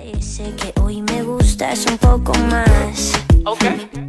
Parece que hoy me gustas un poco más. Okay.